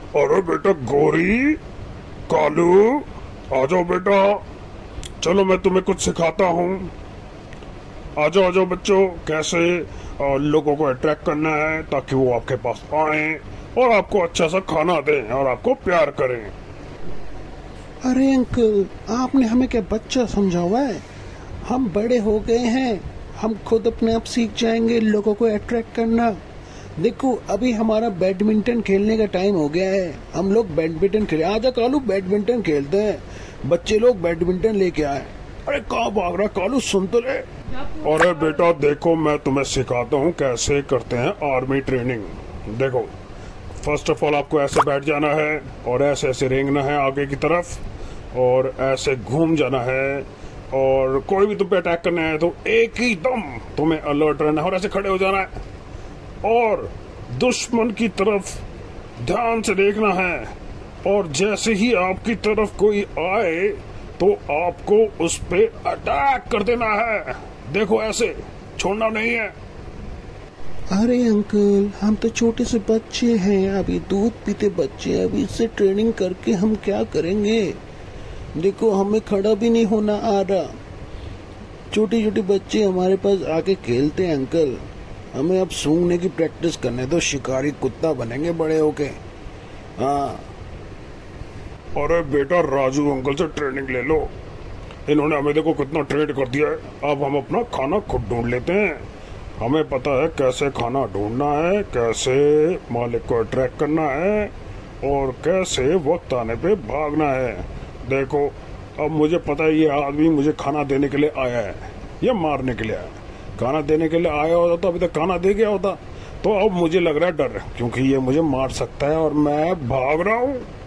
अरे बेटा गौरी, कालू, आ जाओ बेटा। चलो मैं तुम्हें कुछ सिखाता हूँ। आ जाओ आ जाओ बच्चों, कैसे लोगों को अट्रैक्ट करना है ताकि वो आपके पास आए और आपको अच्छा सा खाना दें और आपको प्यार करें। अरे अंकल, आपने हमें क्या बच्चा समझा हुआ है? हम बड़े हो गए हैं, हम खुद अपने आप सीख जाएंगे लोगों को अट्रैक्ट करना। देखो, अभी हमारा बैडमिंटन खेलने का टाइम हो गया है। हम लोग बैडमिंटन खेले। आजा कालू, बैडमिंटन खेलते हैं। बच्चे लोग बैडमिंटन लेके आए। अरे कहाँ भाग रहा कालू, सुन तो ले। अरे बेटा देखो, मैं तुम्हें सिखाता हूँ कैसे करते हैं आर्मी ट्रेनिंग। देखो, फर्स्ट ऑफ ऑल आपको ऐसे बैठ जाना है और ऐसे ऐसे रेंगना है आगे की तरफ और ऐसे घूम जाना है। और कोई भी तुम पे अटैक करना है तो एक ही दम तुम्हें अलर्ट रहना है और ऐसे खड़े हो जाना है और दुश्मन की तरफ ध्यान से देखना है। और जैसे ही आपकी तरफ कोई आए तो आपको उस पे अटैक कर देना है। देखो, ऐसे छोड़ना नहीं है। अरे अंकल, हम तो छोटे से बच्चे हैं, अभी दूध पीते बच्चे हैं। अभी इससे ट्रेनिंग करके हम क्या करेंगे? देखो, हमें खड़ा भी नहीं होना आ रहा। छोटे छोटे बच्चे हमारे पास आके खेलते हैं अंकल। हमें अब सूंघने की प्रैक्टिस करने दो, शिकारी कुत्ता बनेंगे बड़े होके। हाँ। अरे बेटा, राजू अंकल से ट्रेनिंग ले लो। इन्होंने हमें देखो कितना ट्रेन कर दिया है। अब हम अपना खाना खुद ढूंढ लेते हैं। हमें पता है कैसे खाना ढूंढना है, कैसे मालिक को अट्रैक्ट करना है और कैसे वक्त आने पे भागना है। देखो, अब मुझे पता है ये आदमी मुझे खाना देने के लिए आया है या मारने के लिए आया है। खाना देने के लिए आया होता तो अभी तक खाना दे गया होता। तो अब मुझे लग रहा है डर, क्योंकि ये मुझे मार सकता है और मैं भाग रहा हूँ।